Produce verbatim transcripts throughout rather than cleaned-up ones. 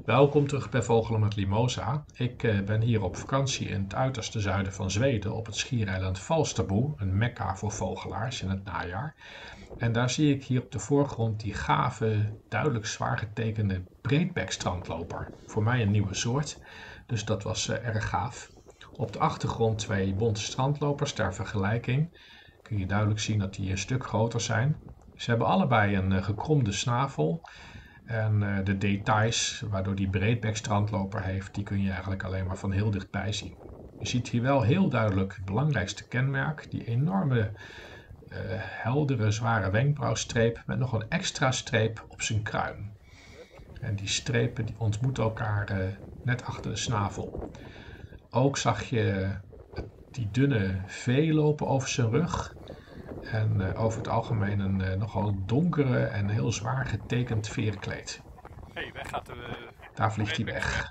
Welkom terug bij Vogelen met Limosa. Ik eh, ben hier op vakantie in het uiterste zuiden van Zweden op het schiereiland Falsterbo, een mekka voor vogelaars in het najaar. En daar zie ik hier op de voorgrond die gave, duidelijk zwaar getekende breedbekstrandloper. Voor mij een nieuwe soort, dus dat was eh, erg gaaf. Op de achtergrond twee bonte strandlopers ter vergelijking. Kun je duidelijk zien dat die een stuk groter zijn. Ze hebben allebei een eh, gekromde snavel. En uh, de details waardoor die breedbekstrandloper heeft, die kun je eigenlijk alleen maar van heel dichtbij zien. Je ziet hier wel heel duidelijk het belangrijkste kenmerk, die enorme, uh, heldere, zware wenkbrauwstreep met nog een extra streep op zijn kruin. En die strepen die ontmoeten elkaar uh, net achter de snavel. Ook zag je die dunne V lopen over zijn rug. En uh, over het algemeen een uh, nogal donkere en heel zwaar getekend veerkleed. Hey, weg gaat de... Daar vliegt hij weg.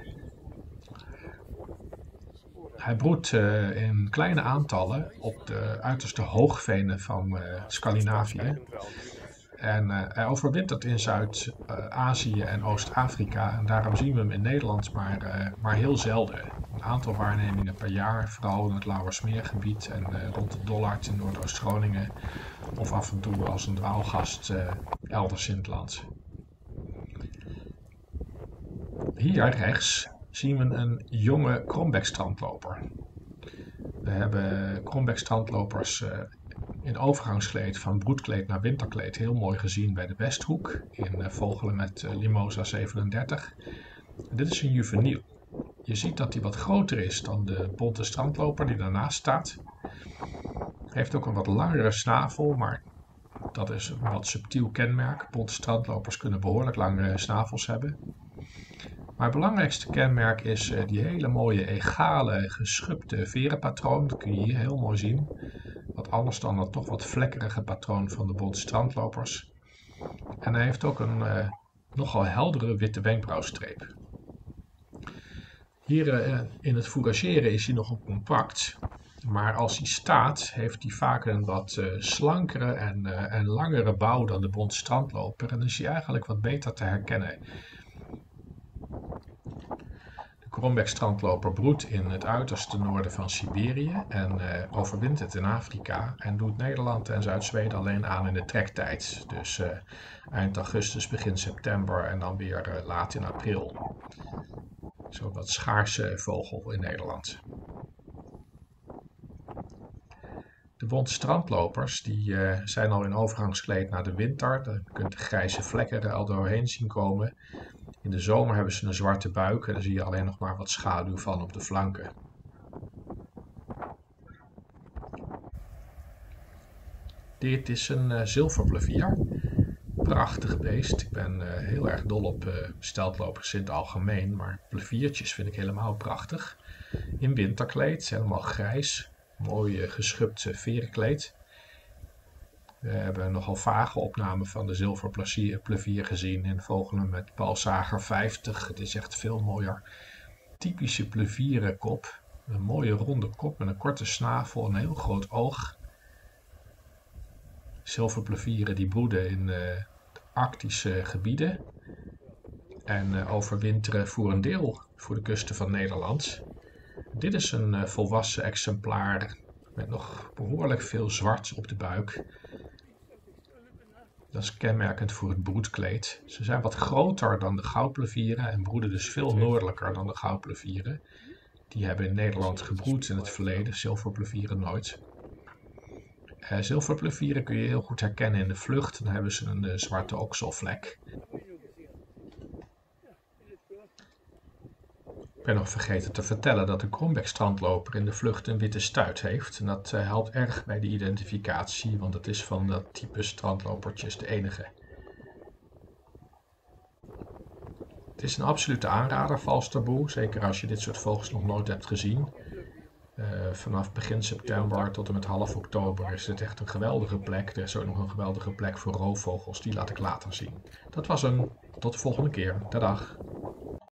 Hij broedt uh, in kleine aantallen op de uiterste hoogvenen van uh, Scandinavië. En uh, hij overwintert in Zuid-Azië en Oost-Afrika. En daarom zien we hem in Nederland maar, uh, maar heel zelden. Een aantal waarnemingen per jaar, vooral in het Lauwersmeergebied en uh, rond de Dollard in Noordoost-Groningen. Of af en toe als een dwaalgast uh, elders in het land. Hier rechts zien we een jonge krombekstrandloper. We hebben krombekstrandlopers uh, in overgangskleed van broedkleed naar winterkleed heel mooi gezien bij de Westhoek in uh, Vogelen met uh, Limosa zevenendertig. Dit is een juveniel. Je ziet dat hij wat groter is dan de bonte strandloper die daarnaast staat. Hij heeft ook een wat langere snavel, maar dat is een wat subtiel kenmerk. Bonte strandlopers kunnen behoorlijk lange snavels hebben. Maar het belangrijkste kenmerk is uh, die hele mooie egale geschubde verenpatroon. Dat kun je hier heel mooi zien. Wat anders dan dat toch wat vlekkerige patroon van de bonte strandlopers. En hij heeft ook een uh, nogal heldere witte wenkbrauwstreep. Hier uh, in het fourageren is hij nogal compact. Maar als hij staat, heeft hij vaak een wat uh, slankere en, uh, en langere bouw dan de bonte strandloper. En is hij eigenlijk wat beter te herkennen. De krombekstrandloper broedt in het uiterste noorden van Siberië en uh, overwintert in Afrika en doet Nederland en Zuid-Zweden alleen aan in de trektijd. Dus uh, eind augustus, begin september en dan weer uh, laat in april. Zo'n wat schaarse vogel in Nederland. De bonte strandlopers die, uh, zijn al in overgangskleed naar de winter. Daar kunt de grijze vlekken er al doorheen zien komen. In de zomer hebben ze een zwarte buik en dan zie je alleen nog maar wat schaduw van op de flanken. Dit is een uh, zilverplevier. Prachtig beest. Ik ben uh, heel erg dol op uh, steltlopers in het algemeen, maar pleviertjes vind ik helemaal prachtig. In winterkleed, helemaal grijs. Mooi uh, geschubt uh, verenkleed. We hebben nogal vage opnamen van de zilverplevier gezien in Vogelen met Paul Sager vijftig. Het is echt veel mooier. Typische plevierenkop. Een mooie ronde kop met een korte snavel en een heel groot oog. Zilverplevieren die broeden in uh, de arctische gebieden. En uh, overwinteren voor een deel voor de kusten van Nederland. Dit is een uh, volwassen exemplaar met nog behoorlijk veel zwart op de buik. Dat is kenmerkend voor het broedkleed. Ze zijn wat groter dan de goudplevieren en broeden dus veel noordelijker dan de goudplevieren. Die hebben in Nederland gebroed in het verleden, zilverplevieren nooit. Uh, zilverplevieren kun je heel goed herkennen in de vlucht. Dan hebben ze een uh, zwarte okselvlek. Ik ben nog vergeten te vertellen dat de krombekstrandloper in de vlucht een witte stuit heeft. En dat uh, helpt erg bij de identificatie, want het is van dat type strandlopertjes de enige. Het is een absolute aanrader, Falsterbo, zeker als je dit soort vogels nog nooit hebt gezien. Uh, vanaf begin september tot en met half oktober is het echt een geweldige plek. Er is ook nog een geweldige plek voor roofvogels, die laat ik later zien. Dat was hem. Tot de volgende keer. Dag.